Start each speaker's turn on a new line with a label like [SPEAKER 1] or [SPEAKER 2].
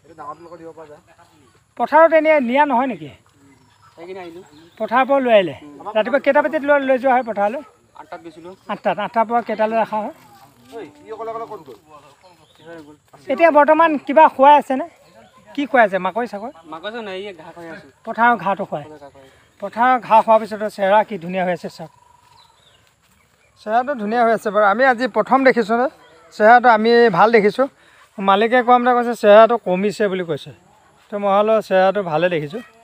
[SPEAKER 1] পথাৰত এনে নিয়া নহয় নেকি পথাৰৰ পৰা লৈ আহিলে ৰাতিপুৱা কেইটা বজাত লৈ যোৱা হয় পথাৰলৈ
[SPEAKER 2] 8টাত গৈছিলোঁ
[SPEAKER 1] 8টাৰ পৰা কেইটালৈ ৰখা হয় এতিয়া বৰ্তমান কিবা খুৱাই আছেনে কি খুৱাই আছে মাকৈ চাকৈ পথাৰৰ ঘাঁহটো খুৱাই পথাৰৰ ঘাঁহ খোৱাৰ পিছতো চেহেৰা কি ধুনীয়া হৈ আছে চাওক চেহেৰাটো ধুনীয়া হৈ আছে বাৰু আমি আজি প্ৰথম দেখিছোঁ নে চেহেৰাটো আমি ভাল দেখিছোঁ মালিকে কোৱা মতে কৈছে চেহেৰাটো কমিছে বুলি কৈছে তো মই হ'লেও চেহেৰাটো ভালে দেখিছোঁ